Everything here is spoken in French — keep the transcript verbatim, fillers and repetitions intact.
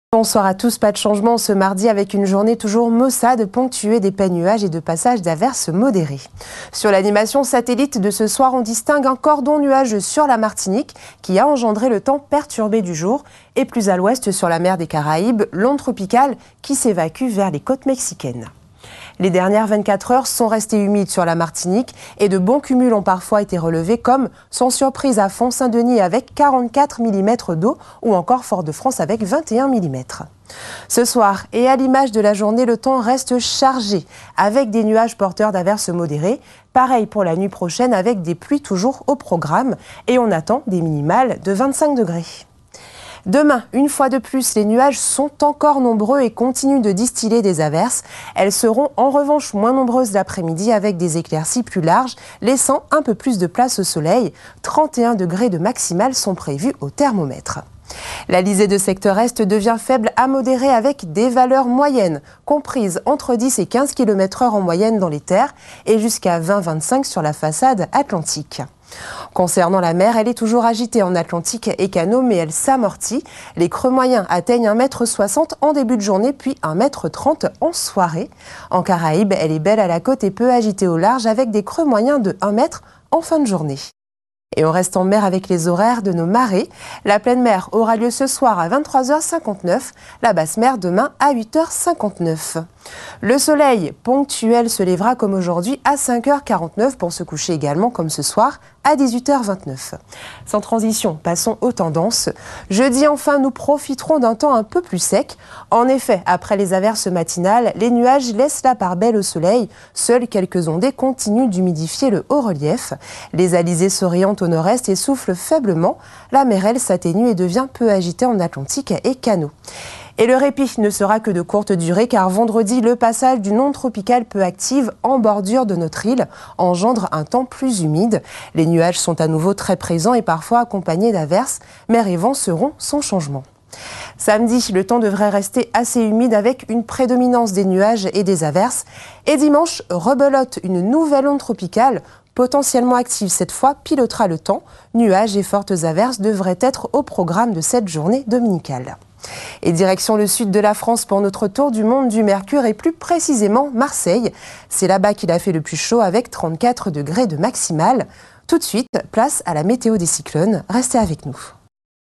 Bonsoir à tous, pas de changement ce mardi avec une journée toujours maussade, ponctuée d'épais nuages et de passages d'averses modérées. Sur l'animation satellite de ce soir, on distingue un cordon nuageux sur la Martinique qui a engendré le temps perturbé du jour et plus à l'ouest sur la mer des Caraïbes, l'onde tropicale qui s'évacue vers les côtes mexicaines. Les dernières vingt-quatre heures sont restées humides sur la Martinique et de bons cumuls ont parfois été relevés comme, sans surprise, à Font-Saint-Denis avec quarante-quatre millimètres d'eau ou encore Fort-de-France avec vingt et un millimètres. Ce soir et à l'image de la journée, le temps reste chargé avec des nuages porteurs d'averses modérées. Pareil pour la nuit prochaine avec des pluies toujours au programme et on attend des minimales de vingt-cinq degrés. Demain, une fois de plus, les nuages sont encore nombreux et continuent de distiller des averses. Elles seront en revanche moins nombreuses l'après-midi avec des éclaircies plus larges, laissant un peu plus de place au soleil. trente et un degrés de maximale sont prévus au thermomètre. La lisée de secteur est devient faible à modérée avec des valeurs moyennes, comprises entre dix et quinze kilomètres heure en moyenne dans les terres et jusqu'à vingt à vingt-cinq sur la façade atlantique. Concernant la mer, elle est toujours agitée en Atlantique et Canaux, mais elle s'amortit. Les creux moyens atteignent un mètre soixante en début de journée, puis un mètre trente en soirée. En Caraïbes, elle est belle à la côte et peu agitée au large, avec des creux moyens de un mètre en fin de journée. Et on reste en mer avec les horaires de nos marées. La pleine mer aura lieu ce soir à vingt-trois heures cinquante-neuf, la basse mer demain à huit heures cinquante-neuf. Le soleil ponctuel se lèvera comme aujourd'hui à cinq heures quarante-neuf pour se coucher également comme ce soir à dix-huit heures vingt-neuf. Sans transition, passons aux tendances. Jeudi enfin, nous profiterons d'un temps un peu plus sec. En effet, après les averses matinales, les nuages laissent la part belle au soleil. Seules quelques ondées continuent d'humidifier le haut relief. Les alizés s'orientent au nord-est et soufflent faiblement. La mer, elle, s'atténue et devient peu agitée en Atlantique et Canaux. Et le répit ne sera que de courte durée car vendredi, le passage d'une onde tropicale peu active en bordure de notre île engendre un temps plus humide. Les nuages sont à nouveau très présents et parfois accompagnés d'averses. Mer et vent seront sans changement. Samedi, le temps devrait rester assez humide avec une prédominance des nuages et des averses. Et dimanche, rebelote, une nouvelle onde tropicale potentiellement active cette fois, pilotera le temps. Nuages et fortes averses devraient être au programme de cette journée dominicale. Et direction le sud de la France pour notre tour du monde du Mercure et plus précisément Marseille. C'est là-bas qu'il a fait le plus chaud avec trente-quatre degrés de maximale. Tout de suite, place à la météo des cyclones. Restez avec nous.